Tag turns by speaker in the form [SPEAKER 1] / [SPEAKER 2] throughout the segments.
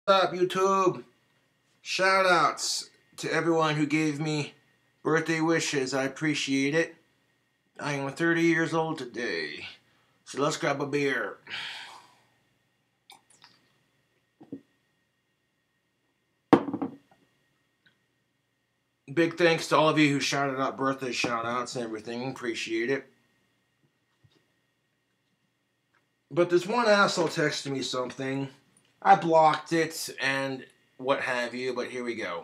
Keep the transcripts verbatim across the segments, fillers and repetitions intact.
[SPEAKER 1] What's up, YouTube? Shout outs to everyone who gave me birthday wishes. I appreciate it. I am thirty years old today. So let's grab a beer. Big thanks to all of you who shouted out birthday shout outs and everything. Appreciate it. But this one asshole texted me something. I blocked it and what have you, but here we go.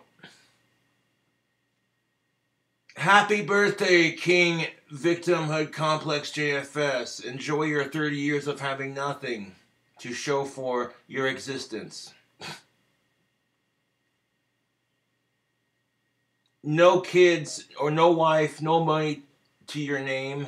[SPEAKER 1] Happy birthday, King Victimhood Complex J F S. Enjoy your thirty years of having nothing to show for your existence. No kids or no wife, no money to your name.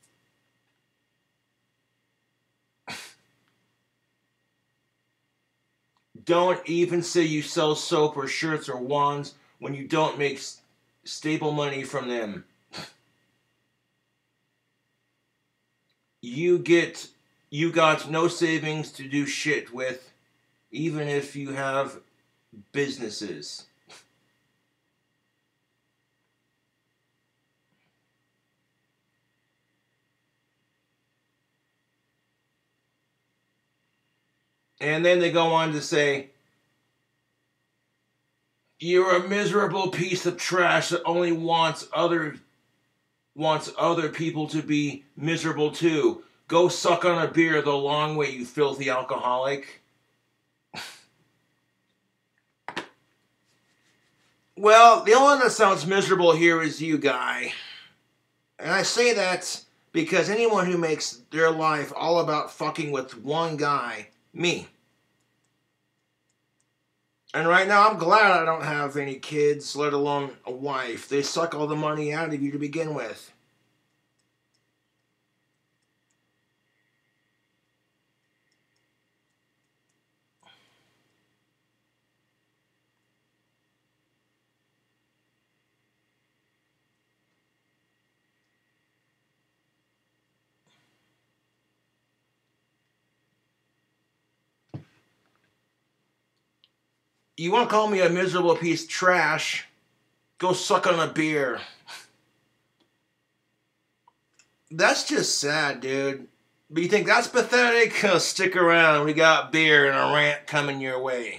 [SPEAKER 1] Don't even say you sell soap or shirts or wands when you don't make stable money from them. You get, you got no savings to do shit with, even if you have businesses. And then they go on to say, you're a miserable piece of trash that only wants other wants other people to be miserable too. Go suck on a beer the long way, you filthy alcoholic. Well, the only one that sounds miserable here is you, guy. And I say that because anyone who makes their life all about fucking with one guy, me. And right now, I'm glad I don't have any kids, let alone a wife. They suck all the money out of you to begin with. You want to call me a miserable piece of trash? Go suck on a beer. That's just sad, dude. But you think that's pathetic? Stick around. We got beer and a rant coming your way.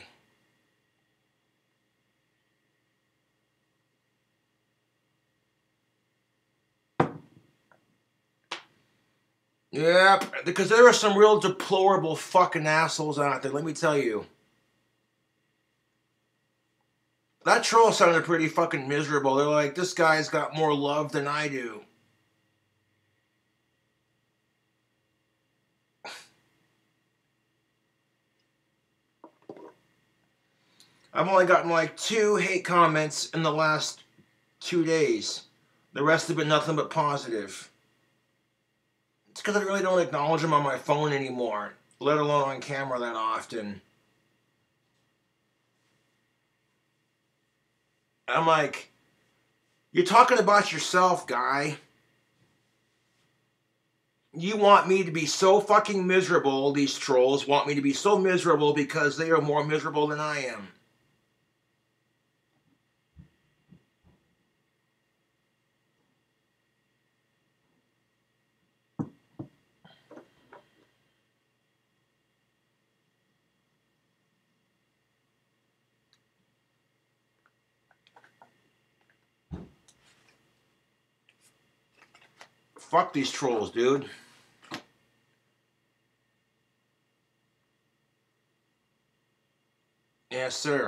[SPEAKER 1] Yep, because there are some real deplorable fucking assholes out there, let me tell you. That troll sounded pretty fucking miserable. They're like, this guy's got more love than I do. I've only gotten like two hate comments in the last two days. The rest have been nothing but positive. It's because I really don't acknowledge them on my phone anymore, let alone on camera that often. I'm like, you're talking about yourself, guy. You want me to be so fucking miserable, these trolls want me to be so miserable because they are more miserable than I am. Fuck these trolls, dude. Yes, sir.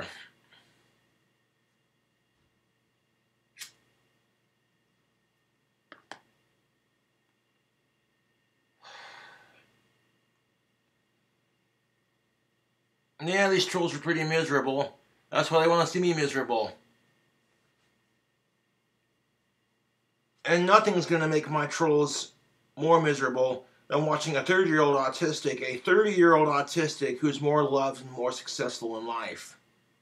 [SPEAKER 1] Yeah, these trolls are pretty miserable. That's why they want to see me miserable. And nothing's going to make my trolls more miserable than watching a thirty-year-old autistic, a thirty-year-old autistic who's more loved and more successful in life.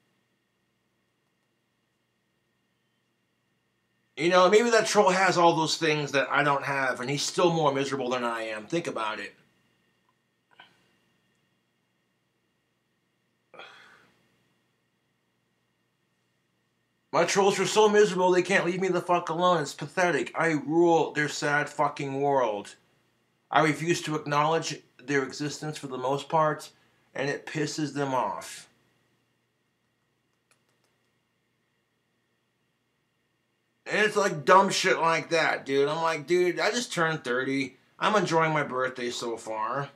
[SPEAKER 1] You know, maybe that troll has all those things that I don't have, and he's still more miserable than I am. Think about it. My trolls are so miserable they can't leave me the fuck alone. It's pathetic. I rule their sad fucking world. I refuse to acknowledge their existence for the most part, and it pisses them off. And it's like dumb shit like that, dude. I'm like, dude, I just turned thirty. I'm enjoying my birthday so far.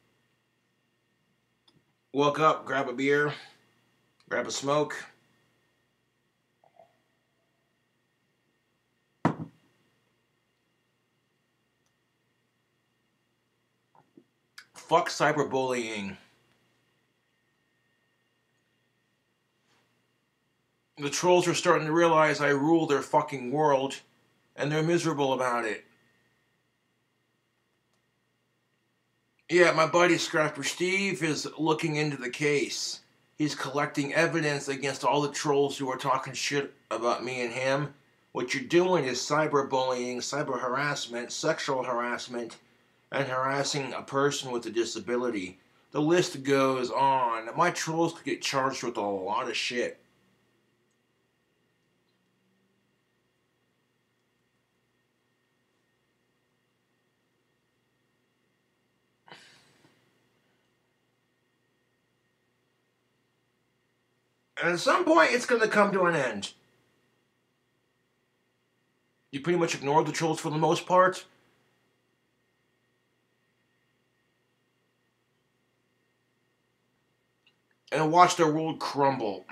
[SPEAKER 1] Woke up, grab a beer, grab a smoke. Fuck cyberbullying. The trolls are starting to realize I rule their fucking world, and they're miserable about it. Yeah, my buddy Scrapper Steve is looking into the case. He's collecting evidence against all the trolls who are talking shit about me and him. What you're doing is cyberbullying, cyber harassment, sexual harassment, and harassing a person with a disability. The list goes on. My trolls could get charged with a lot of shit. And at some point, it's going to come to an end. You pretty much ignore the trolls for the most part. And watch their world crumble.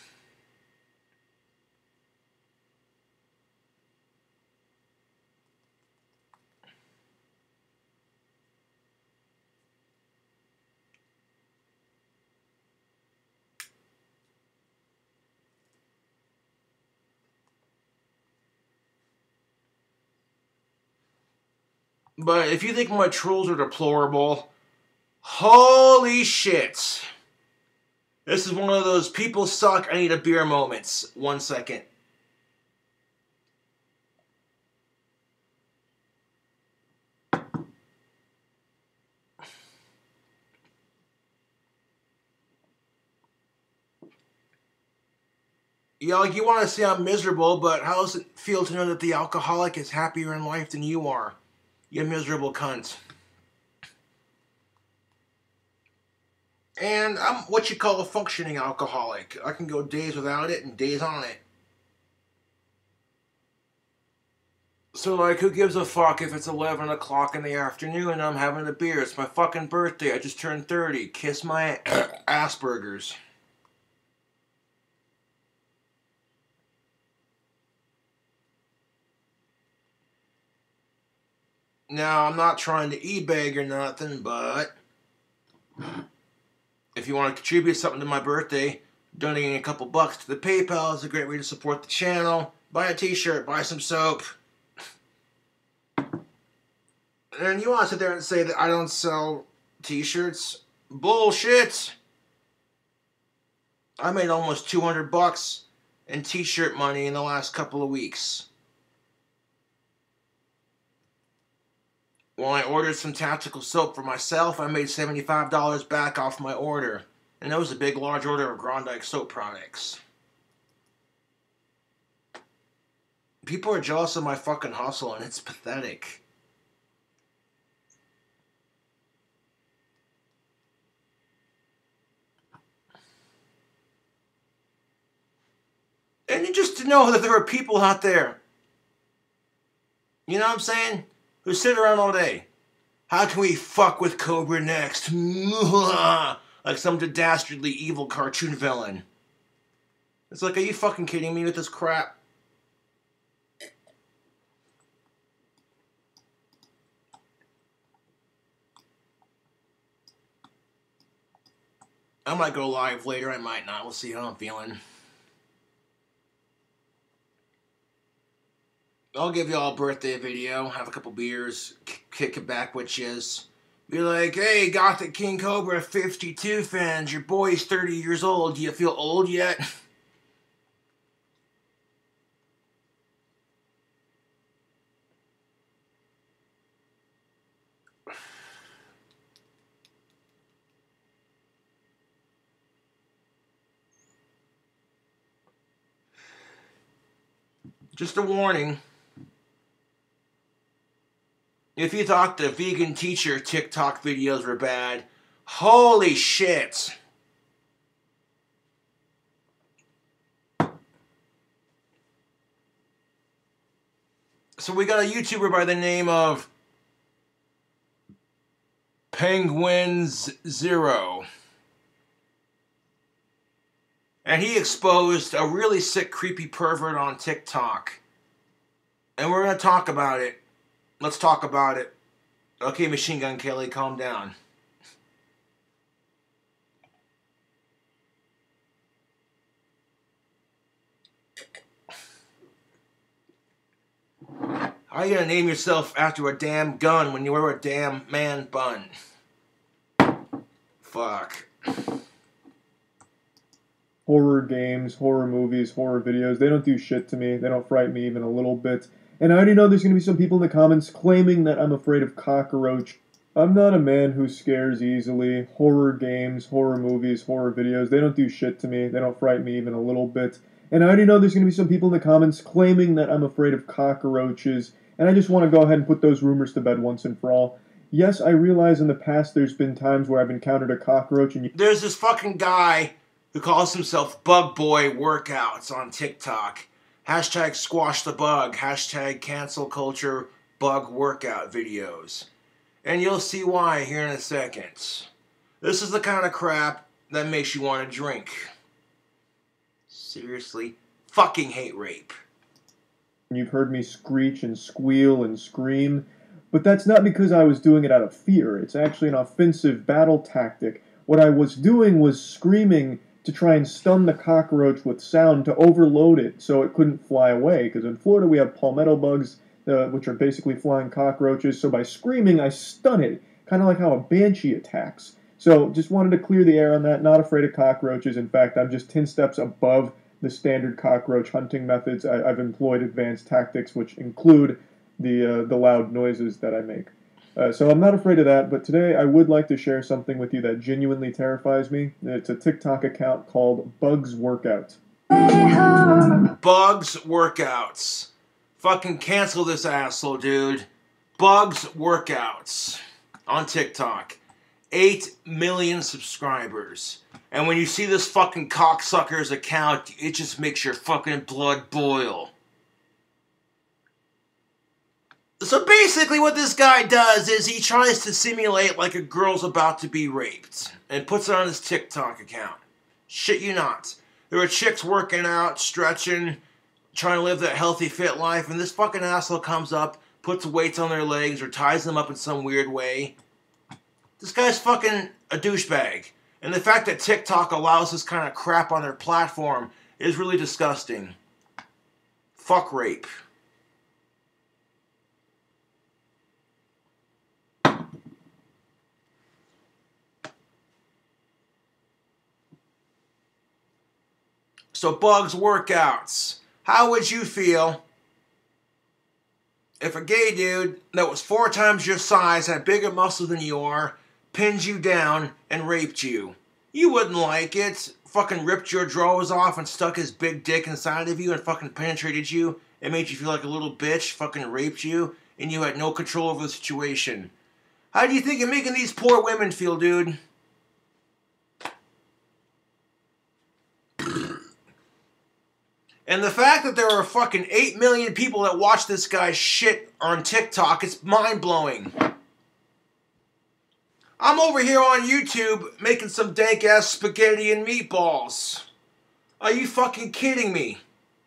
[SPEAKER 1] But if you think my trolls are deplorable, holy shit. This is one of those people suck, I need a beer moments. One second. Yeah, like you want to say I'm miserable, but how does it feel to know that the alcoholic is happier in life than you are? You miserable cunt. And I'm what you call a functioning alcoholic. I can go days without it and days on it. So, like, who gives a fuck if it's eleven o'clock in the afternoon and I'm having a beer? It's my fucking birthday. I just turned thirty. Kiss my Asperger's. Now, I'm not trying to e-bag or nothing, but if you want to contribute something to my birthday, donating a couple bucks to the PayPal is a great way to support the channel. Buy a t-shirt, buy some soap. And you want to sit there and say that I don't sell t-shirts? Bullshit! I made almost two hundred bucks in t-shirt money in the last couple of weeks. When I ordered some tactical soap for myself, I made seventy-five dollars back off my order. And that was a big, large order of Grondike soap products. People are jealous of my fucking hustle, and it's pathetic. And just to know that there are people out there, you know what I'm saying, who sit around all day. How can we fuck with Cobra next? Like some dastardly evil cartoon villain. It's like, are you fucking kidding me with this crap? I might go live later, I might not. We'll see how I'm feeling. I'll give y'all a birthday video, have a couple beers, kick it back, which is, be like, hey, Gothic King Cobra fifty-two fans, your boy's thirty years old, do you feel old yet? Just a warning. If you thought the vegan teacher TikTok videos were bad, holy shit. So we got a YouTuber by the name of Penguins Zero. And he exposed a really sick, creepy pervert on TikTok. And we're going to talk about it. Let's talk about it. Okay, Machine Gun Kelly, calm down. How are you going to name yourself after a damn gun when you wear a damn man bun? Fuck.
[SPEAKER 2] Horror games, horror movies, horror videos, they don't do shit to me. They don't frighten me even a little bit. And I already know there's going to be some people in the comments claiming that I'm afraid of cockroach. I'm not a man who scares easily. Horror games, horror movies, horror videos, they don't do shit to me. They don't frighten me even a little bit. And I already know there's going to be some people in the comments claiming that I'm afraid of cockroaches. And I just want to go ahead and put those rumors to bed once and for all. Yes, I realize in the past there's been times where I've encountered a cockroach and you...
[SPEAKER 1] There's this fucking guy who calls himself Bug Boy Workouts on TikTok. Hashtag squash the bug. Hashtag cancel culture bug workout videos. And you'll see why here in a second. This is the kind of crap that makes you want to drink. Seriously, fucking hate rape.
[SPEAKER 2] You've heard me screech and squeal and scream, but that's not because I was doing it out of fear. It's actually an offensive battle tactic. What I was doing was screaming to try and stun the cockroach with sound to overload it so it couldn't fly away. Because in Florida we have palmetto bugs, uh, which are basically flying cockroaches. So by screaming, I stun it, kind of like how a banshee attacks. So just wanted to clear the air on that. Not afraid of cockroaches. In fact, I'm just ten steps above the standard cockroach hunting methods. I, I've employed advanced tactics, which include the uh, the loud noises that I make. Uh, so I'm not afraid of that, but today I would like to share something with you that genuinely terrifies me. It's a TikTok account called Bugs Workout.
[SPEAKER 1] Bugs Workouts. Fucking cancel this asshole, dude. Bugs Workouts on TikTok. Eight million subscribers. And when you see this fucking cocksucker's account, it just makes your fucking blood boil. So basically what this guy does is he tries to simulate like a girl's about to be raped and puts it on his TikTok account. Shit you not. There are chicks working out, stretching, trying to live that healthy, fit life, and this fucking asshole comes up, puts weights on their legs or ties them up in some weird way. This guy's fucking a douchebag. And the fact that TikTok allows this kind of crap on their platform is really disgusting. Fuck rape. So Bugs Workouts. How would you feel if a gay dude that was four times your size, had bigger muscle than you are, pinned you down and raped you? You wouldn't like it. Fucking ripped your drawers off and stuck his big dick inside of you and fucking penetrated you and made you feel like a little bitch, fucking raped you, and you had no control over the situation. How do you think you're making these poor women feel, dude? And the fact that there are fucking eight million people that watch this guy's shit on TikTok, it's mind-blowing. I'm over here on YouTube making some dank-ass spaghetti and meatballs. Are you fucking kidding me?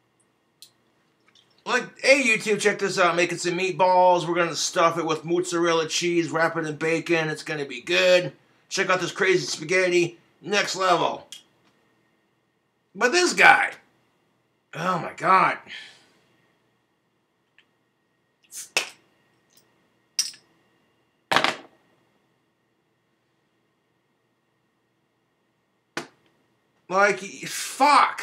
[SPEAKER 1] Like, hey YouTube, check this out. Making some meatballs. We're going to stuff it with mozzarella cheese, wrap it in bacon. It's going to be good. Check out this crazy spaghetti. Next level. But this guy... oh my god. Like, fuck.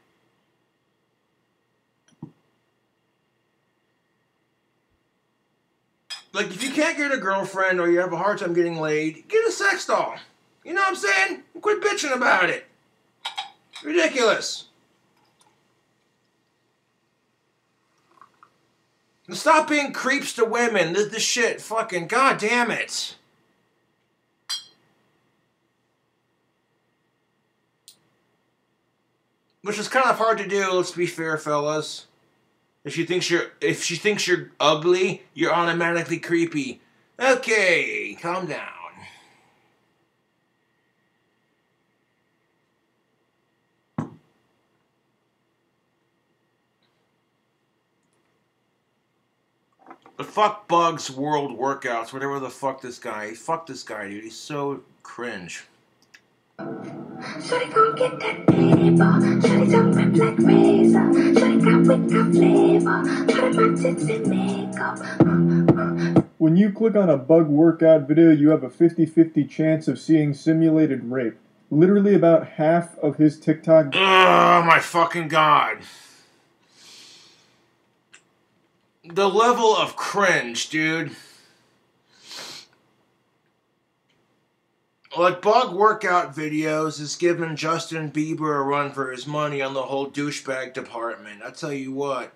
[SPEAKER 1] Like, if you can't get a girlfriend or you have a hard time getting laid, get a sex doll. You know what I'm saying? Quit bitching about it. Ridiculous. Stop being creeps to women. This, this shit, fucking, god damn it. Which is kind of hard to do, let's be fair, fellas. If she thinks you're, if she thinks you're ugly, you're automatically creepy. Okay, calm down. The fuck Bugs World Workouts, whatever the fuck this guy. Fuck this guy, dude. He's so cringe.
[SPEAKER 3] Shawty gon' get that paper. Shawty don't rip like razor. Shawty got wick, got flavor. Part of my tits and makeup. Uh, uh.
[SPEAKER 2] When you click on a bug workout video, you have a fifty fifty chance of seeing simulated rape. Literally about half of his TikTok...
[SPEAKER 1] Oh my fucking god. The level of cringe, dude. Like, bug workout videos is giving Justin Bieber a run for his money on the whole douchebag department. I tell you what.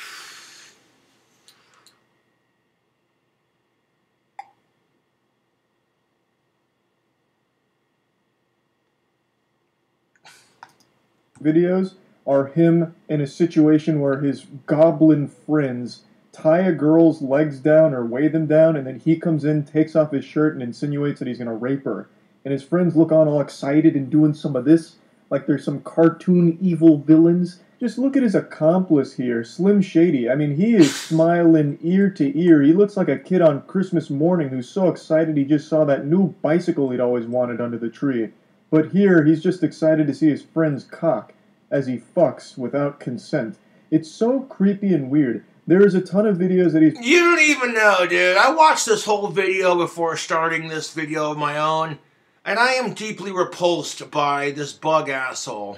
[SPEAKER 2] Videos are him in a situation where his goblin friends tie a girl's legs down or weigh them down, and then he comes in, takes off his shirt, and insinuates that he's going to rape her. And his friends look on all excited and doing some of this, like they're some cartoon evil villains. Just look at his accomplice here, Slim Shady. I mean, he is smiling ear to ear. He looks like a kid on Christmas morning who's so excited he just saw that new bicycle he'd always wanted under the tree. But here, he's just excited to see his friend's cock as he fucks without consent. It's so creepy and weird. There is a ton of videos that he's...
[SPEAKER 1] You don't even know, dude. I watched this whole video before starting this video of my own, and I am deeply repulsed by this bug asshole.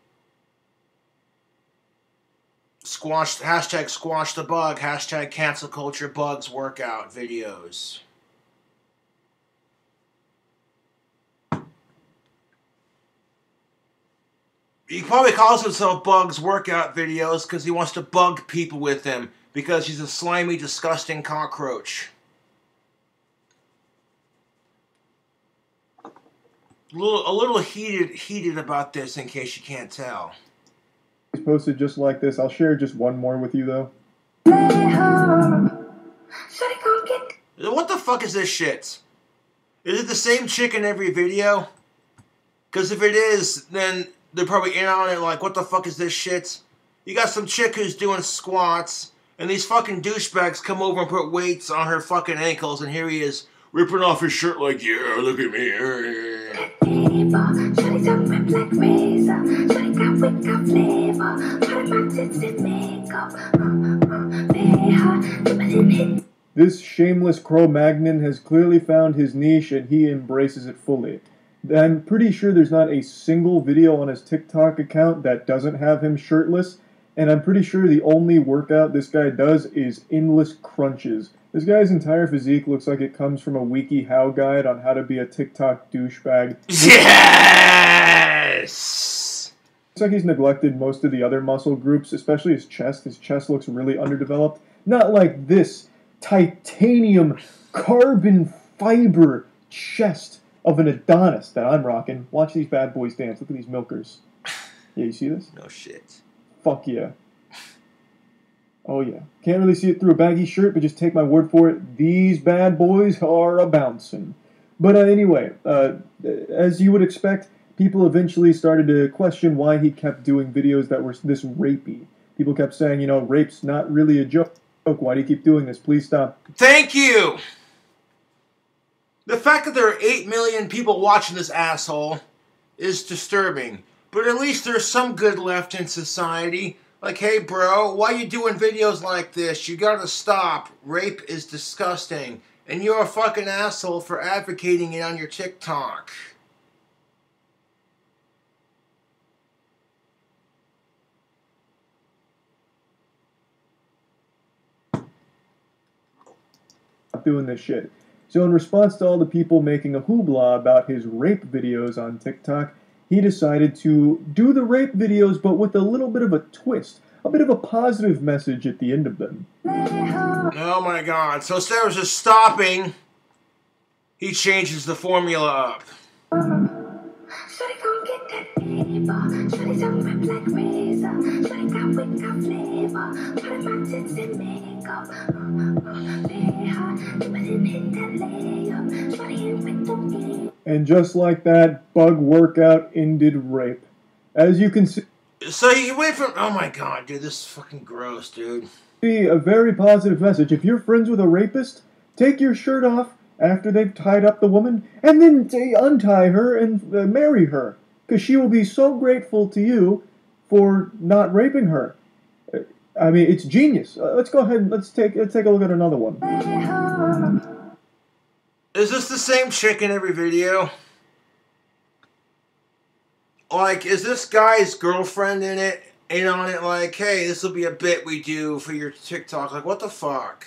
[SPEAKER 1] Squash, hashtag squash the bug, hashtag cancel culture bugs workout videos. He probably calls himself Bugs Workout Videos because he wants to bug people with him because he's a slimy, disgusting cockroach. A little, a little heated, heated about this in case you can't tell.
[SPEAKER 2] He's posted just like this. I'll share just one more with you, though.
[SPEAKER 1] What the fuck is this shit? Is it the same chick in every video? Because if it is, then they're probably in on it like, what the fuck is this shit? You got some chick who's doing squats, and these fucking douchebags come over and put weights on her fucking ankles, and here he is ripping off his shirt like, yeah, look at me.
[SPEAKER 2] This shameless Cro-Magnon has clearly found his niche, and he embraces it fully. I'm pretty sure there's not a single video on his TikTok account that doesn't have him shirtless, and I'm pretty sure the only workout this guy does is endless crunches. This guy's entire physique looks like it comes from a WikiHow guide on how to be a TikTok douchebag.
[SPEAKER 1] Yes!
[SPEAKER 2] Looks like he's neglected most of the other muscle groups, especially his chest. His chest looks really underdeveloped. Not like this titanium carbon fiber chest of an Adonis that I'm rocking. Watch these bad boys dance. Look at these milkers. Yeah, you see this?
[SPEAKER 1] No shit.
[SPEAKER 2] Fuck yeah. Oh yeah. Can't really see it through a baggy shirt, but just take my word for it. These bad boys are a bouncing. But uh, anyway, uh, as you would expect, people eventually started to question why he kept doing videos that were this rapey. People kept saying, you know, rape's not really a joke. Why do you keep doing this? Please stop.
[SPEAKER 1] Thank you! The fact that there are eight million people watching this asshole is disturbing. But at least there's some good left in society. Like, hey bro, why you doing videos like this? You gotta stop. Rape is disgusting. And you're a fucking asshole for advocating it on your TikTok.
[SPEAKER 2] Doing this shit. So in response to all the people making a hoopla about his rape videos on TikTok, he decided to do the rape videos, but with a little bit of a twist, a bit of a positive message at the end of them.
[SPEAKER 1] Oh my god. So instead of just stopping, he changes the formula up.
[SPEAKER 3] Shawty gon' get that paper. Shawty tongue rip like razor. Shawty got wick, got flavor. Part of my tits and makeup. Uh, uh, very hot. Dip it and hit that layup. Shawty ain't with the game.
[SPEAKER 2] And just like that, bug workout ended rape. As you can see,
[SPEAKER 1] So you went from, oh my god, dude, this is fucking gross, dude.
[SPEAKER 2] a very positive message. If you're friends with a rapist, take your shirt off after they've tied up the woman, and then say, untie her and uh, marry her, because she will be so grateful to you for not raping her. Uh, I mean, it's genius. Uh, let's go ahead and let's take let's take a look at another one.
[SPEAKER 1] Is this the same chick in every video? Like, is this guy's girlfriend in it, in on it, like, hey, this will be a bit we do for your TikTok? Like, what the fuck?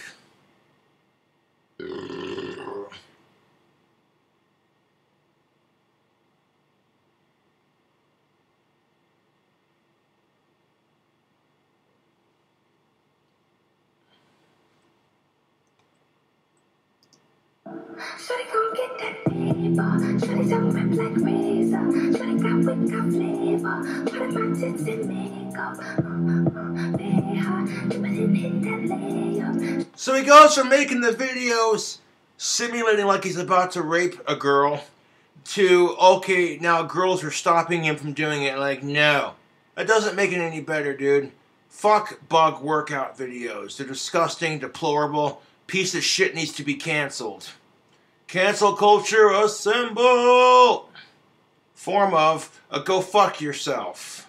[SPEAKER 3] Shawty gon' get that paper. Shawty tongue rip like razor. Shawty got wick, got flavor. Part of my tits and makeup. Uh, uh, very hot. Dip it and hit that layup.
[SPEAKER 1] So he goes from making the videos simulating like he's about to rape a girl to, okay, now girls are stopping him from doing it. Like, no. That doesn't make it any better, dude. Fuck bug workout videos. They're disgusting, deplorable. Piece of shit needs to be canceled. Cancel culture assemble! Form of a go fuck yourself.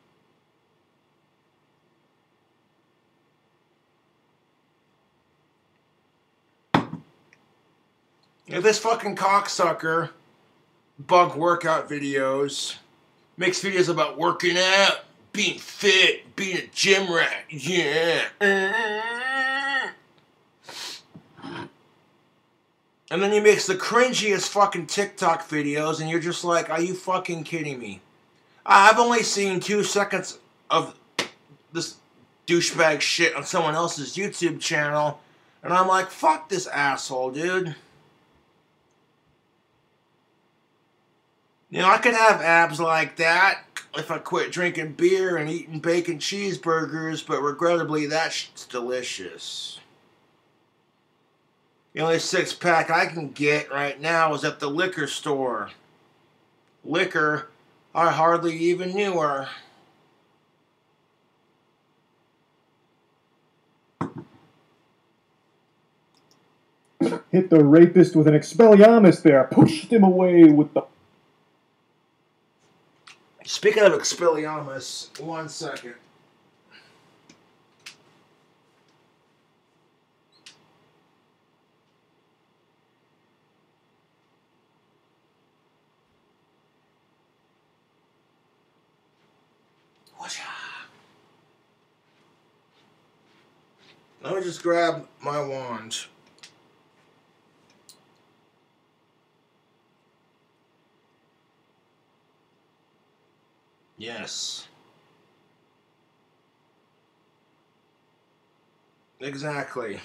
[SPEAKER 1] If this fucking cocksucker bug workout videos makes videos about working out, being fit, being a gym rat, yeah. And then he makes the cringiest fucking TikTok videos, and you're just like, are you fucking kidding me? I've only seen two seconds of this douchebag shit on someone else's YouTube channel, and I'm like, fuck this asshole, dude. You know, I could have abs like that if I quit drinking beer and eating bacon cheeseburgers, but regrettably, that shit's delicious. The only six pack I can get right now is at the liquor store. Liquor, I hardly even knew her.
[SPEAKER 2] Hit the rapist with an Expelliarmus there. Pushed him away with the...
[SPEAKER 1] Speaking of Expelliarmus, one second. Let me just grab my wand. Yes. Exactly.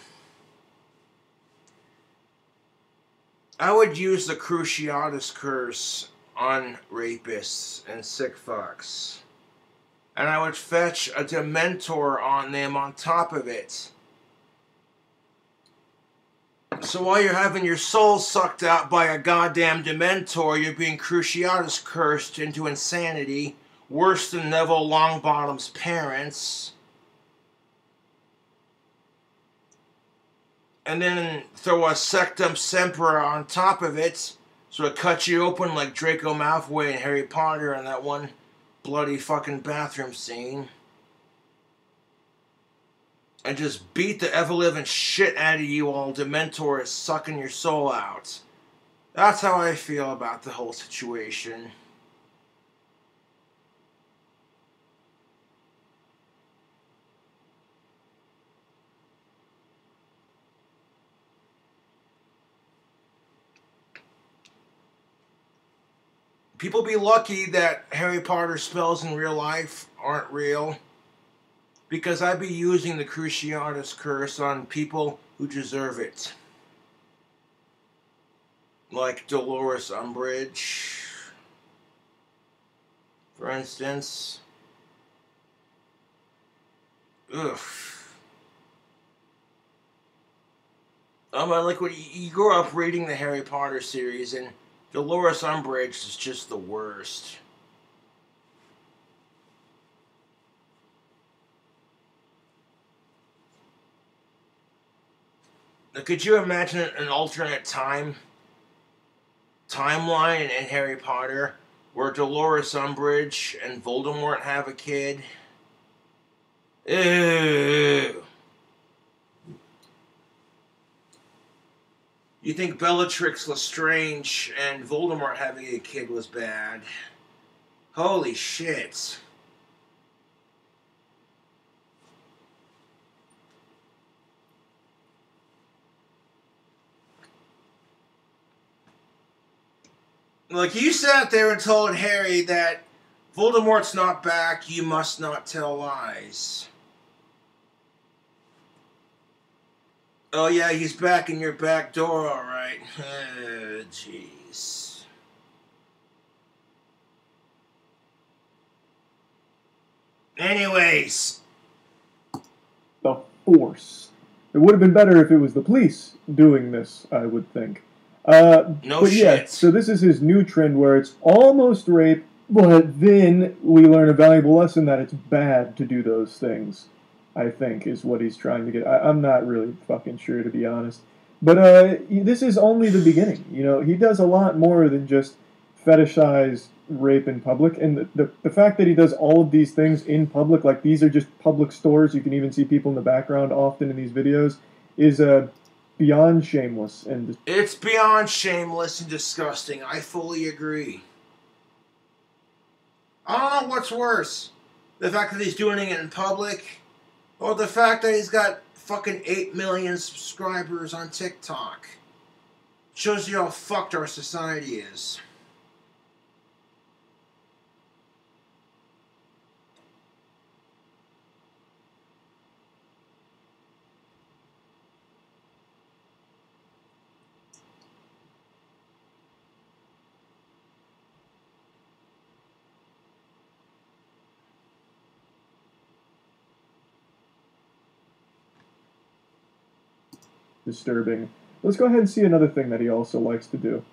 [SPEAKER 1] I would use the Cruciatus curse on rapists and sick fucks. And I would fetch a Dementor on them on top of it. So while you're having your soul sucked out by a goddamn Dementor, you're being Cruciatus cursed into insanity, worse than Neville Longbottom's parents. And then throw a Sectum Sempra on top of it, so it cuts you open like Draco Malfoy and Harry Potter in that one bloody fucking bathroom scene. And just beat the ever-living shit out of you while Dementor is sucking your soul out. That's how I feel about the whole situation. People be lucky that Harry Potter spells in real life aren't real, because I'd be using the Cruciatus Curse on people who deserve it. Like Dolores Umbridge, for instance. Ugh. I mean, like when you, you grow up reading the Harry Potter series, and Dolores Umbridge is just the worst. Now, could you imagine an alternate time timeline in Harry Potter where Dolores Umbridge and Voldemort have a kid? Ew. You think Bellatrix Lestrange and Voldemort having a kid was bad? Holy shit. Like, you sat there and told Harry that Voldemort's not back, you must not tell lies. Oh yeah, he's back in your back door, alright. Oh, jeez. Anyways.
[SPEAKER 2] The Force. It would have been better if it was the police doing this, I would think. Uh,
[SPEAKER 1] no
[SPEAKER 2] but
[SPEAKER 1] shit.
[SPEAKER 2] Yeah, so this is his new trend where it's almost rape, but then we learn a valuable lesson that it's bad to do those things. I think, is what he's trying to get. I, I'm not really fucking sure, to be honest. But uh, this is only the beginning. You know, he does a lot more than just fetishize rape in public. And the, the, the fact that he does all of these things in public, like these are just public stores, you can even see people in the background often in these videos, is uh, beyond shameless. And
[SPEAKER 1] it's beyond shameless and disgusting. I fully agree. I don't know what's worse. The fact that he's doing it in public, or the fact that he's got fucking eight million subscribers on TikTok. Shows you how fucked our society is.
[SPEAKER 2] Disturbing. Let's go ahead and see another thing that he also likes to do.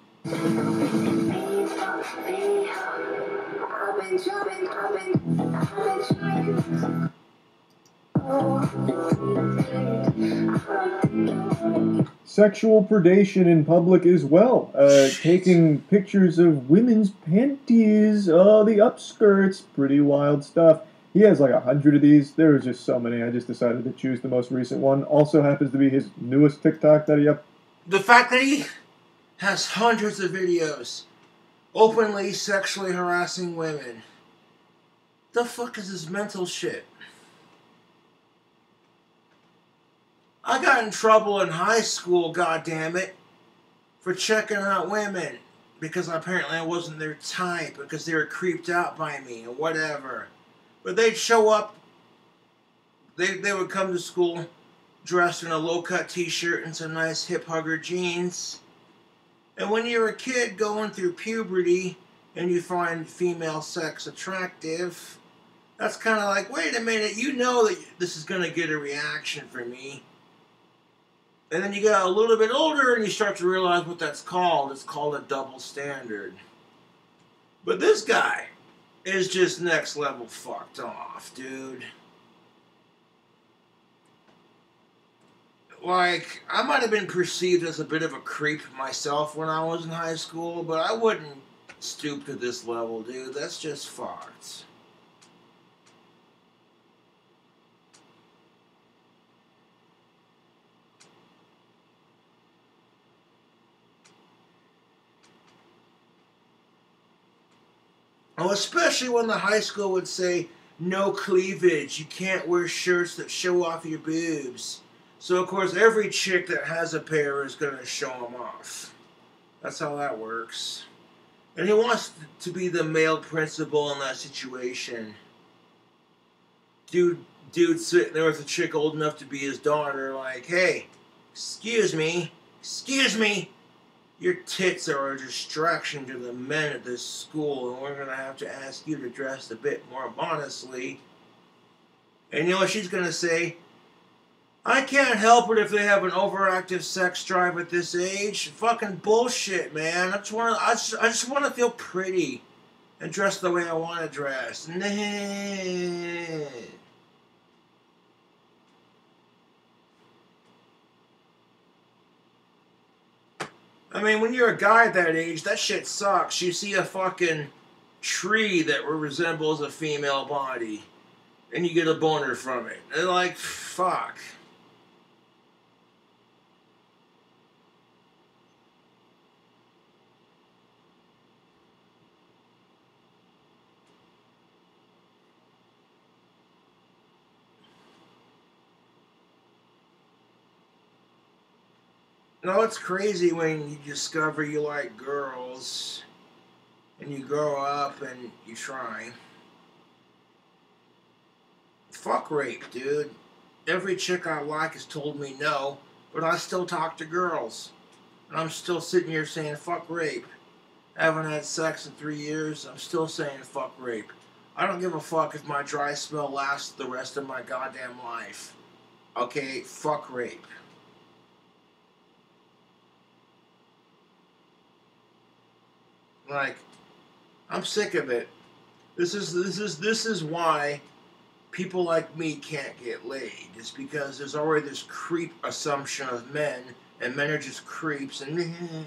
[SPEAKER 2] Sexual predation in public as well. Uh, taking pictures of women's panties, oh, the upskirts, pretty wild stuff. He has like a hundred of these. There's just so many. I just decided to choose the most recent one. Also happens to be his newest TikTok that he up.
[SPEAKER 1] The fact that he has hundreds of videos openly sexually harassing women. The fuck is this mental shit? I got in trouble in high school, goddammit, for checking out women because apparently I wasn't their type, because they were creeped out by me or whatever. But they'd show up, they, they would come to school dressed in a low-cut t-shirt and some nice hip-hugger jeans. And when you're a kid going through puberty and you find female sex attractive, that's kind of like, wait a minute, you know that this is going to get a reaction from me. And then you get a little bit older and you start to realize what that's called. It's called a double standard. But this guy is just next level fucked off, dude. Like, I might have been perceived as a bit of a creep myself when I was in high school, but I wouldn't stoop to this level, dude. That's just fucked. Oh, especially when the high school would say, no cleavage, you can't wear shirts that show off your boobs. So, of course, every chick that has a pair is going to show them off. That's how that works. And he wants to be the male principal in that situation. Dude, dude sitting there with a chick old enough to be his daughter, like, hey, excuse me, excuse me, your tits are a distraction to the men at this school, and we're going to have to ask you to dress a bit more modestly. And you know what she's going to say? I can't help it if they have an overactive sex drive at this age. Fucking bullshit, man. I just want to, I just, I just want to feel pretty and dress the way I want to dress. Nah. I mean, when you're a guy at that age, that shit sucks. You see a fucking tree that resembles a female body, and you get a boner from it. And like, fuck. No, it's crazy when you discover you like girls and you grow up and you try. Fuck rape, dude. Every chick I like has told me no, but I still talk to girls. And I'm still sitting here saying fuck rape. I haven't had sex in three years, I'm still saying fuck rape. I don't give a fuck if my dry spell lasts the rest of my goddamn life. Okay, fuck rape. Like, I'm sick of it. This is this is this is why people like me can't get laid. It's because there's already this creep assumption of men, and men are just creeps and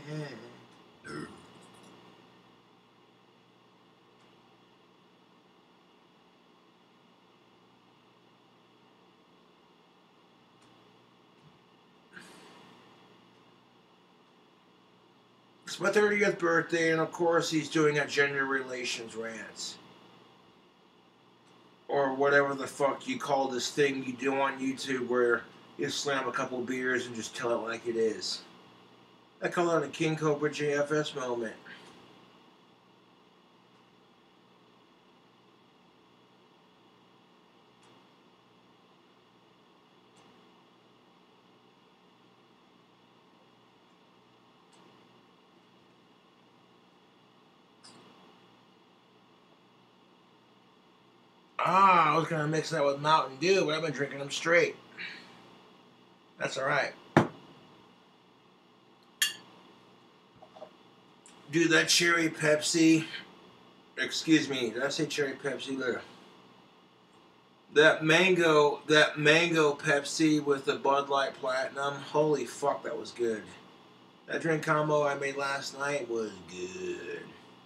[SPEAKER 1] it's my thirtieth birthday, and of course he's doing a gender relations rant. Or whatever the fuck you call this thing you do on YouTube where you slam a couple beers and just tell it like it is. I call it a King Cobra J F S moment. Ah, I was gonna mix that with Mountain Dew, but I've been drinking them straight. That's alright. Dude, that cherry Pepsi. Excuse me, did I say cherry Pepsi there? That mango, that mango Pepsi with the Bud Light Platinum. Holy fuck, that was good. That drink combo I made last night was good.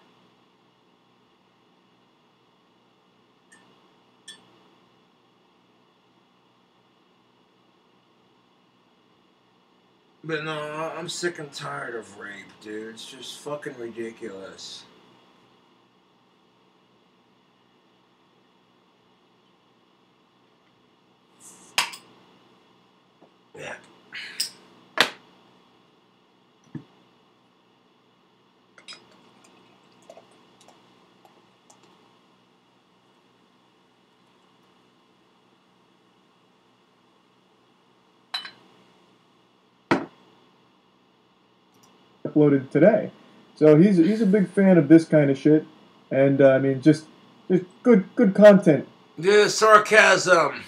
[SPEAKER 1] But no, I'm sick and tired of rape, dude. It's just fucking ridiculous. Yeah.
[SPEAKER 2] Uploaded today. So he's he's a big fan of this kind of shit, and uh, I mean just just good good content.
[SPEAKER 1] The sarcasm.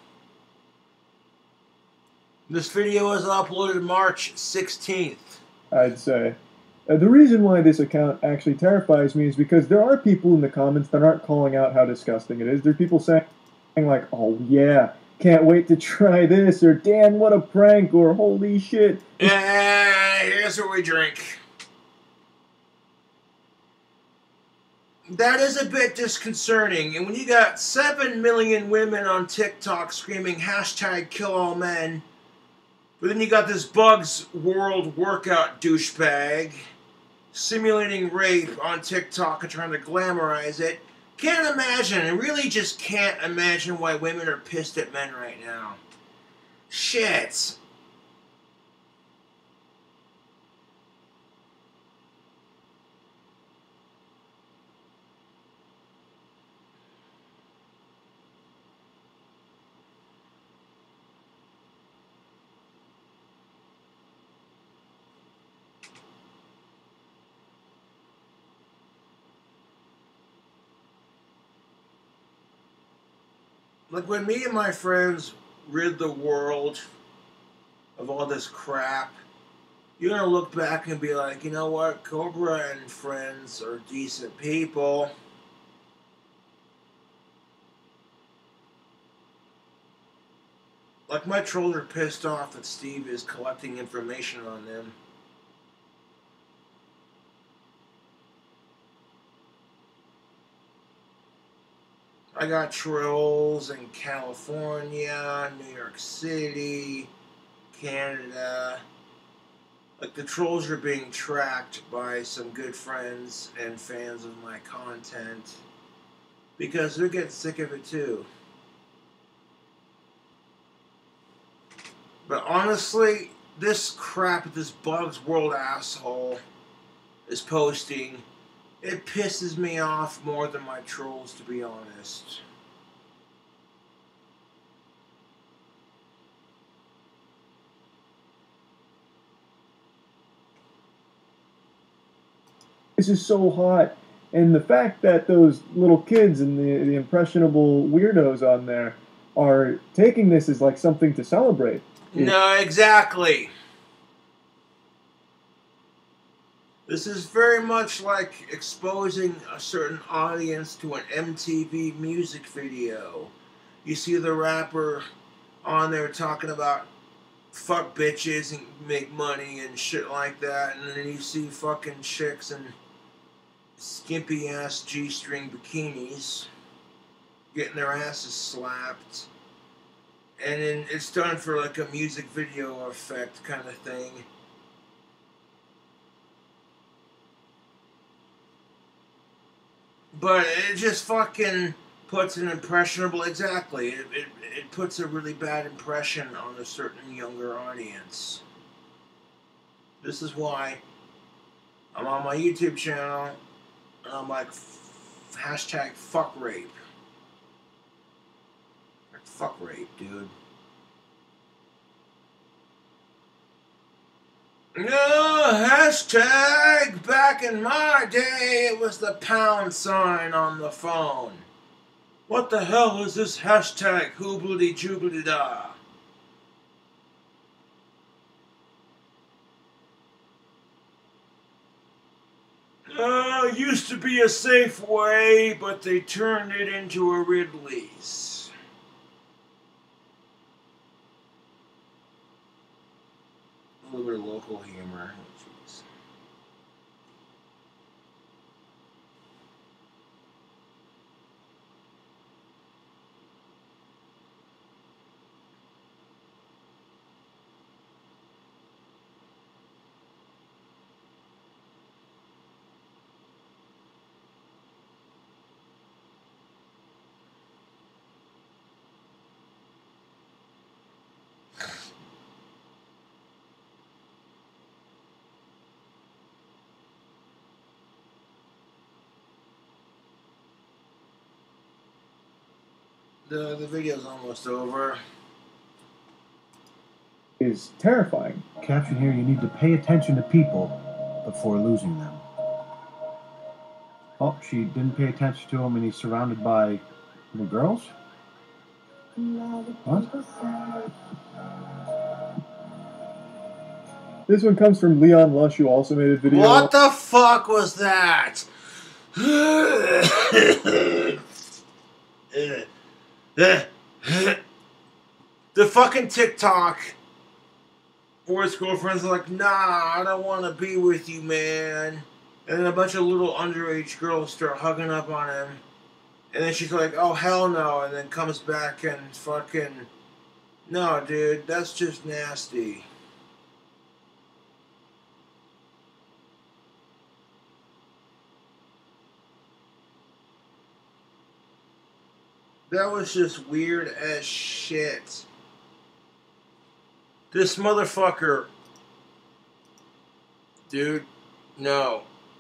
[SPEAKER 1] This video was uploaded March sixteenth.
[SPEAKER 2] I'd say. Uh, the reason why this account actually terrifies me is because there are people in the comments that aren't calling out how disgusting it is. There are people saying like, "Oh yeah, can't wait to try this," or "Damn, what a prank," or "Holy shit."
[SPEAKER 1] Yeah, here's what we drink. That is a bit disconcerting. And when you got seven million women on TikTok screaming hashtag kill all men, but then you got this Bugs World workout douchebag simulating rape on TikTok and trying to glamorize it, can't imagine, I really just can't imagine why women are pissed at men right now. Shit. Like when me and my friends rid the world of all this crap, you're gonna look back and be like, you know what, Cobra and friends are decent people. Like my trolls are pissed off that Steve is collecting information on them. I got trolls in California, New York City, Canada. Like the trolls are being tracked by some good friends and fans of my content because they're getting sick of it too. But honestly, this crap this Bugs World asshole is posting, it pisses me off more than my trolls, to be honest.
[SPEAKER 2] This is so hot. And the fact that those little kids and the, the impressionable weirdos on there are taking this as like something to celebrate.
[SPEAKER 1] No, exactly. This is very much like exposing a certain audience to an M T V music video. You see the rapper on there talking about fuck bitches and make money and shit like that, and then you see fucking chicks in skimpy ass G-string bikinis getting their asses slapped. And then it's done for like a music video effect kind of thing. But it just fucking puts an impressionable, exactly, it, it, it puts a really bad impression on a certain younger audience. This is why I'm on my YouTube channel and I'm like, hashtag fuck rape. Fuck rape, dude. No, hashtag back in my day it was the pound sign on the phone. What the hell is this hashtag hoobledy joobledy da? Uh, used to be a Safeway, but they turned it into a Ridley's. A little bit of local humor. Oh, jeez. The, the video's almost over.
[SPEAKER 2] Is terrifying.
[SPEAKER 4] Caption here, you need to pay attention to people before losing them. Oh, she didn't pay attention to him and he's surrounded by the girls? What?
[SPEAKER 2] This one comes from Leon Lush, who also made a video.
[SPEAKER 1] What the fuck was that? The fucking TikTok where his girlfriend's like, nah, I don't want to be with you, man. And then a bunch of little underage girls start hugging up on him. And then she's like, oh, hell no. And then comes back and fucking, no, dude, that's just nasty. That was just weird as shit. This motherfucker. Dude, no.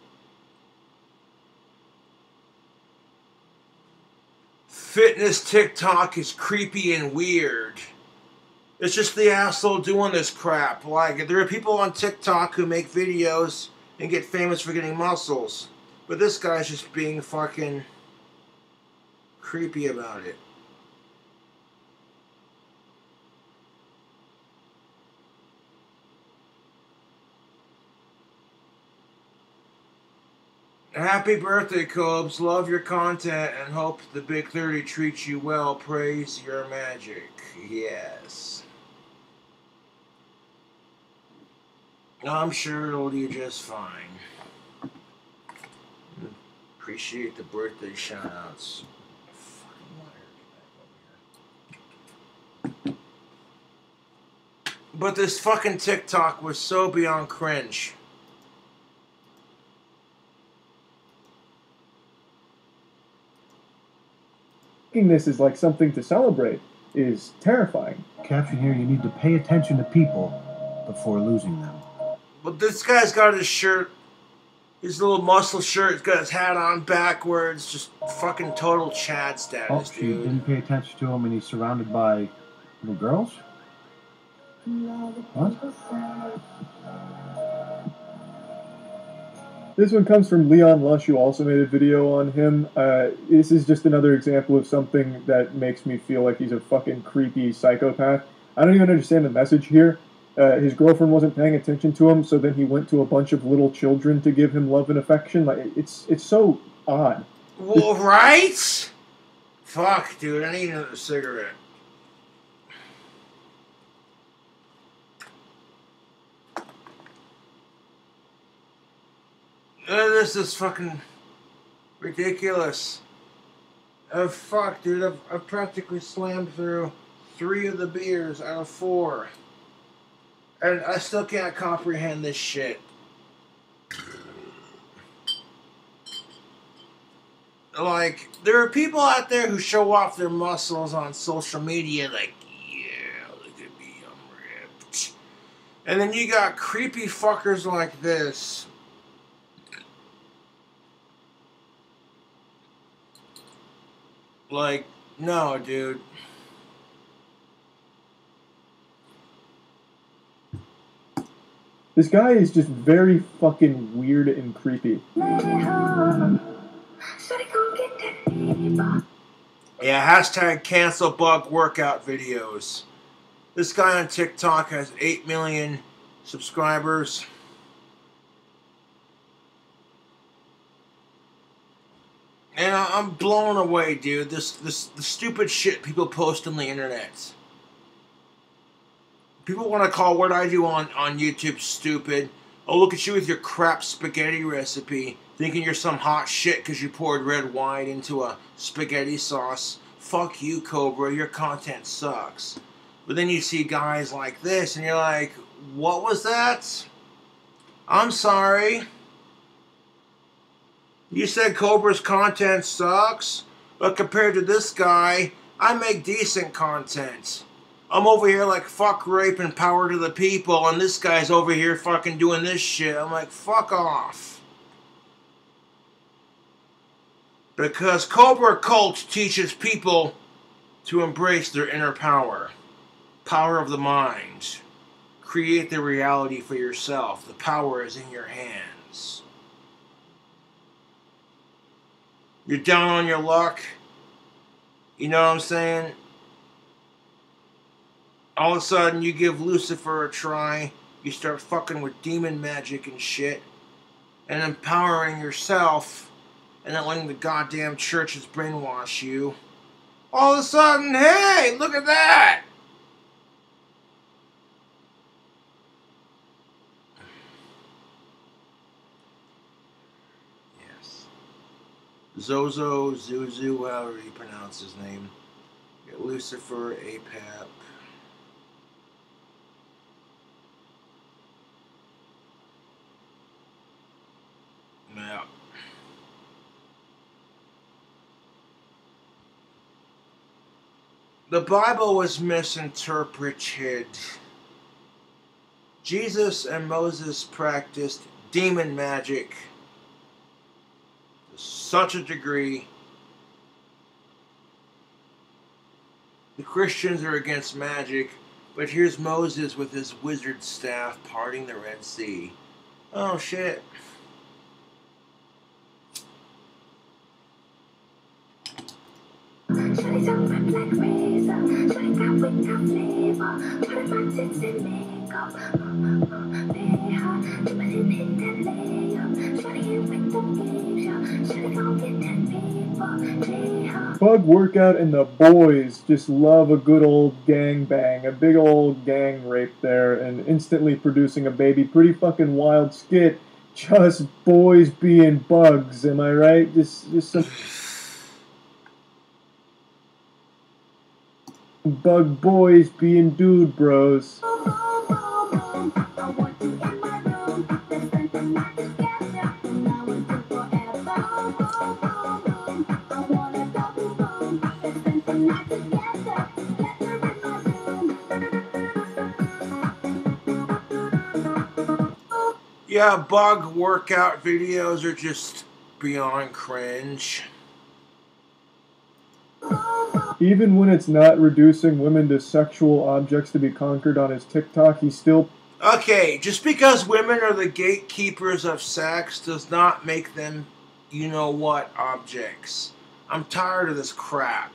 [SPEAKER 1] Fitness TikTok is creepy and weird. It's just the asshole doing this crap. Like, there are people on TikTok who make videos and get famous for getting muscles. But this guy's just being fucking creepy about it. Happy birthday, Cobes. Love your content and hope the Big thirty treats you well. Praise your magic. Yes. I'm sure it'll do just fine. Appreciate the birthday shout-outs. But this fucking TikTok was so beyond cringe.
[SPEAKER 2] This is like something to celebrate is terrifying.
[SPEAKER 4] Caption here, you need to pay attention to people before losing them.
[SPEAKER 1] But this guy's got his shirt, his little muscle shirt, he's got his hat on backwards, just fucking total Chad
[SPEAKER 4] Oh,
[SPEAKER 1] status,
[SPEAKER 4] she
[SPEAKER 1] dude.
[SPEAKER 4] didn't pay attention to him and he's surrounded by little girls? What?
[SPEAKER 2] This one comes from Leon Lush, who also made a video on him. Uh, this is just another example of something that makes me feel like he's a fucking creepy psychopath. I don't even understand the message here. Uh, his girlfriend wasn't paying attention to him, so then he went to a bunch of little children to give him love and affection. Like it's it's so odd.
[SPEAKER 1] Well, right? Fuck, dude, I need another cigarette. Uh, this is fucking ridiculous. Oh, fuck, dude, I've, I've practically slammed through three of the beers out of four. And I still can't comprehend this shit. Like, there are people out there who show off their muscles on social media, like, yeah, look at me, I'm ripped. And then you got creepy fuckers like this. Like, no, dude.
[SPEAKER 2] This guy is just very fucking weird and creepy.
[SPEAKER 3] Yeah,
[SPEAKER 1] Yeah, hashtag cancel bug workout videos. This guy on TikTok has eight million subscribers. And I'm blown away, dude. This, this, the stupid shit people post on the internet. People want to call what I do on, on YouTube stupid. Oh, look at you with your crap spaghetti recipe, thinking you're some hot shit because you poured red wine into a spaghetti sauce. Fuck you, Cobra. Your content sucks. But then you see guys like this, and you're like, what was that? I'm sorry. You said Cobra's content sucks, but compared to this guy, I make decent content. I'm over here like fuck, rape, and power to the people, and this guy's over here fucking doing this shit. I'm like, fuck off. Because Cobra Cult teaches people to embrace their inner power. Power of the mind. Create the reality for yourself. The power is in your hands. You're down on your luck. You know what I'm saying? All of a sudden, you give Lucifer a try. You start fucking with demon magic and shit. And empowering yourself. And not letting the goddamn churches brainwash you. All of a sudden, hey, look at that! Zozo, Zuzu, however you pronounce his name. Get Lucifer, Apap. Yeah. The Bible was misinterpreted. Jesus and Moses practiced demon magic to such a degree. The Christians are against magic, but here's Moses with his wizard staff parting the Red Sea. Oh shit.
[SPEAKER 3] Shawty's on rip like razor. Shawty got wick, got flavor. Put my tits in makeup. makeup. Uh, uh, very hot, dribbling hit that layup. Shawty hit with the waves, yeah. Shawty gon' get that paper. Very hot.
[SPEAKER 2] Bug Workout and the boys just love a good old gang bang, a big old gang rape there, and instantly producing a baby. Pretty fucking wild skit. Just boys being bugs, am I right? Just, just some bug boys being dude bros.
[SPEAKER 3] I want you in my room. Let's spend the night together. Now until forever. I want a double room. Let's spend the night together. Together in my room.
[SPEAKER 1] Yeah, bug workout videos are just beyond cringe.
[SPEAKER 2] Even when it's not reducing women to sexual objects to be conquered on his TikTok, he still
[SPEAKER 1] Okay, just because women are the gatekeepers of sex does not make them, you know what, objects. I'm tired of this crap.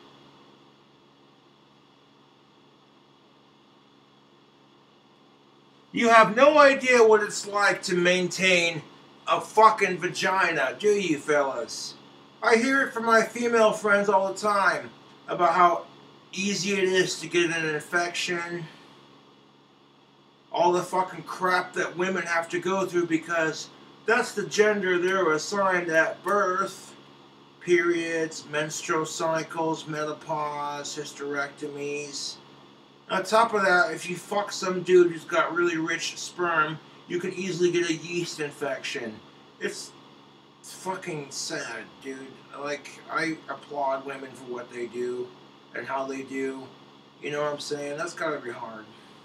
[SPEAKER 1] You have no idea what it's like to maintain a fucking vagina, do you, fellas? I hear it from my female friends all the time about how easy it is to get an infection. All the fucking crap that women have to go through because that's the gender they're assigned at birth. Periods, menstrual cycles, menopause, hysterectomies. On top of that, if you fuck some dude who's got really rich sperm, you could easily get a yeast infection. It's, it's fucking sad, dude. Like, I applaud women for what they do and how they do. You know what I'm saying? That's gotta be hard.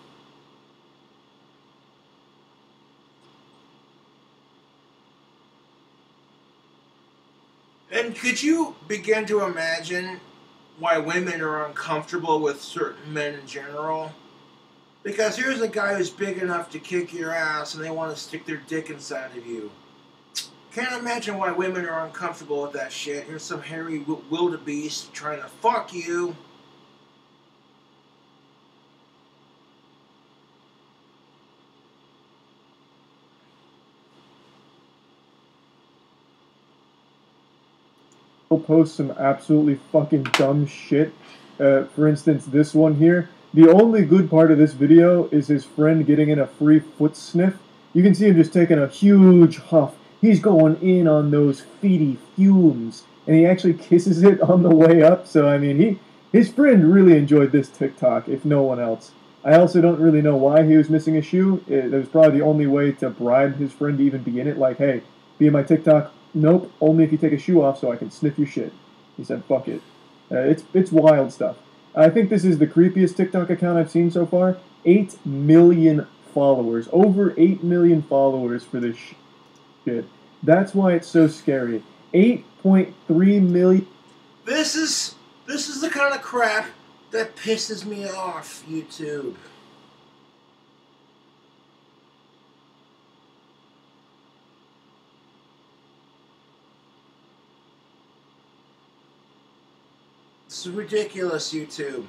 [SPEAKER 1] And could you begin to imagine why women are uncomfortable with certain men in general? Because here's a guy who's big enough to kick your ass and they want to stick their dick inside of you. Can't imagine why women are uncomfortable with that shit. Here's some hairy wildebeest trying to fuck you.
[SPEAKER 2] post some absolutely fucking dumb shit. Uh, for instance, this one here. The only good part of this video is his friend getting in a free foot sniff. You can see him just taking a huge huff. He's going in on those feety fumes. And he actually kisses it on the way up. So, I mean, he his friend really enjoyed this TikTok, if no one else. I also don't really know why he was missing a shoe. It, it was probably the only way to bribe his friend to even be in it. Like, hey, be in my TikTok. Nope, only if you take a shoe off so I can sniff your shit. He said, fuck it. Uh, it's, it's wild stuff. I think this is the creepiest TikTok account I've seen so far. eight million followers. Over eight million followers for this shit. That's why it's so scary. eight point three million.
[SPEAKER 1] This is this is the kind of crap that pisses me off, YouTube. This is ridiculous, YouTube.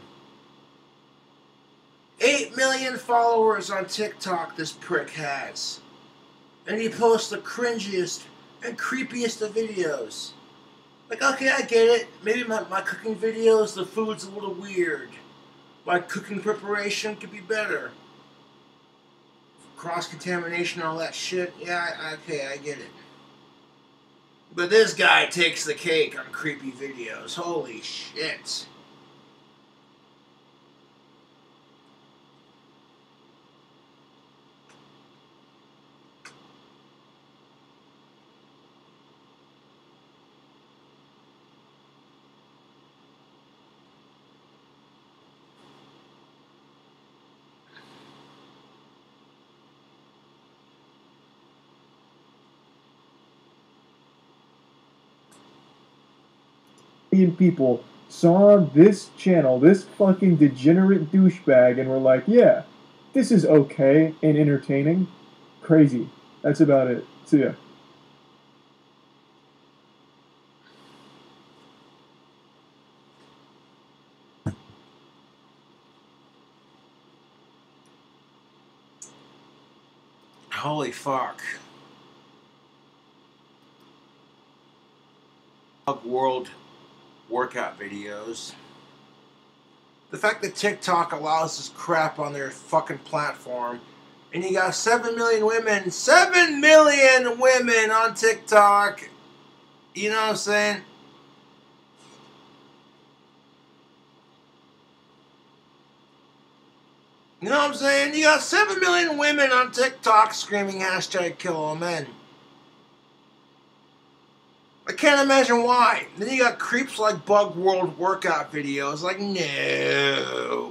[SPEAKER 1] eight million followers on TikTok this prick has. And he posts the cringiest and creepiest of videos. Like, okay, I get it. Maybe my, my cooking videos, the food's a little weird. My cooking preparation could be better. Cross-contamination, all that shit. Yeah, I, okay, I get it. But this guy takes the cake on creepy videos. Holy shit.
[SPEAKER 2] People saw this channel, this fucking degenerate douchebag, and were like, yeah, this is okay and entertaining. Crazy. That's about it. See ya.
[SPEAKER 1] Holy fuck. World workout videos. The fact that TikTok allows this crap on their fucking platform, and you got seven million women, seven million women on TikTok. You know what I'm saying? You know what I'm saying? You got seven million women on TikTok screaming hashtag kill all men. I can't imagine why. Then you got creeps like Bug World workout videos. Like, no.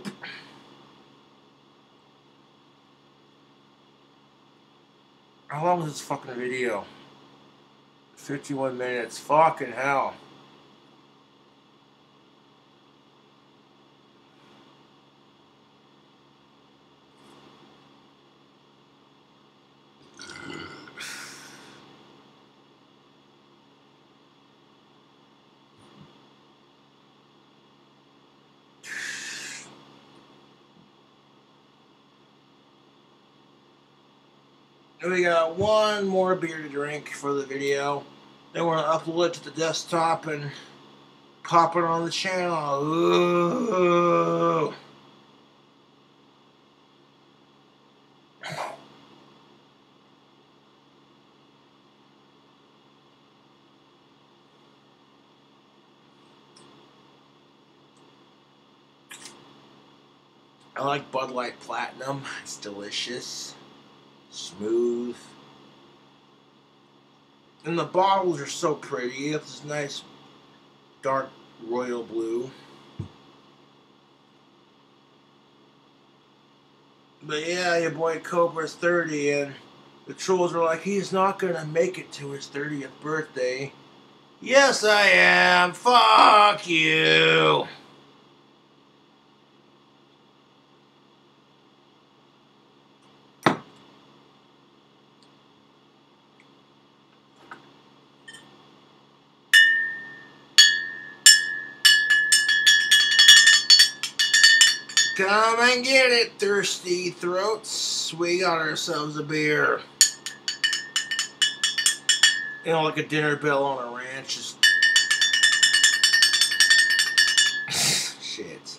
[SPEAKER 1] How long is this fucking video? fifty-one minutes. Fucking hell. We got one more beer to drink for the video. Then we're going to upload it to the desktop and pop it on the channel. Ooh. I like Bud Light Platinum. It's delicious. Smooth. And the bottles are so pretty. You have this nice dark royal blue. But yeah, your boy Cobra's thirty, and the trolls are like, he's not gonna make it to his thirtieth birthday. Yes, I am. Fuck you. Come and get it, thirsty throats. We got ourselves a beer. You know, like a dinner bell on a ranch. Just shit.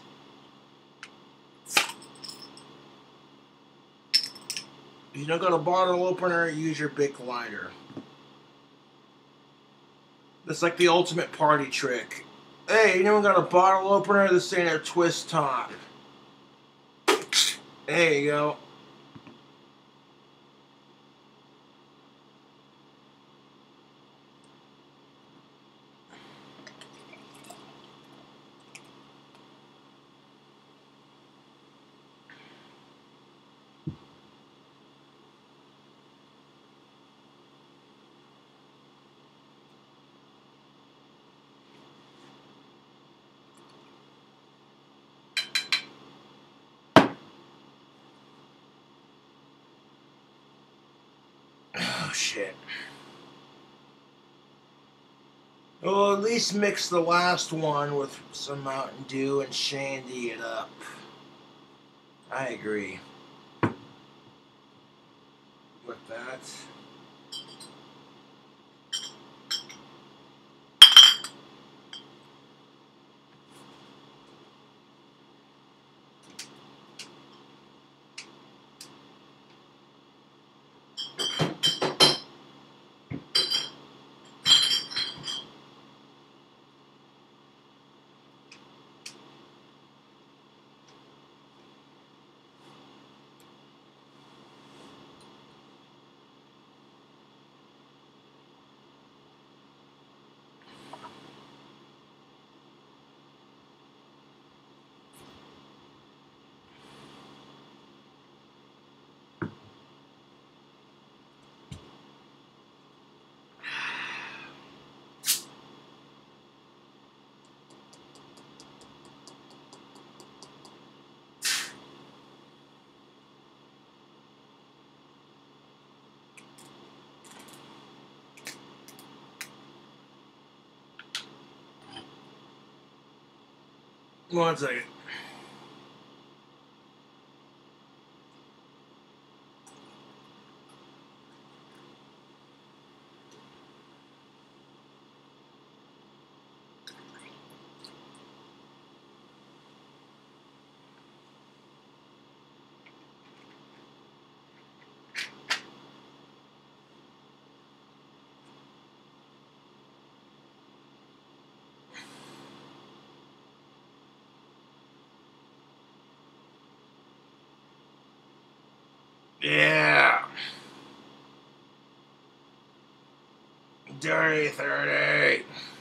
[SPEAKER 1] If you don't got a bottle opener, use your Bic lighter. That's like the ultimate party trick. Hey, you don't got a bottle opener? This ain't a twist top. There you go. Oh, shit. Well, at least mix the last one with some Mountain Dew and shandy it up. I agree with that. One second. Dirty thirty.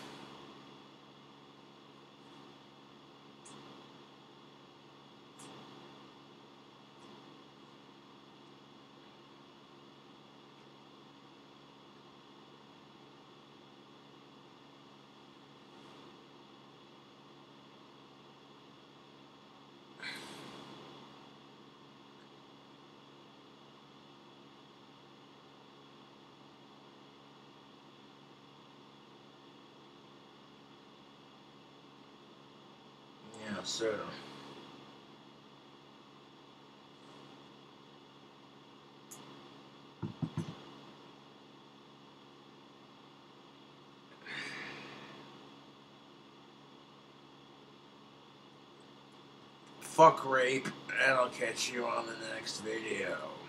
[SPEAKER 1] Yeah, so. Fuck rape, and I'll catch you on the next video.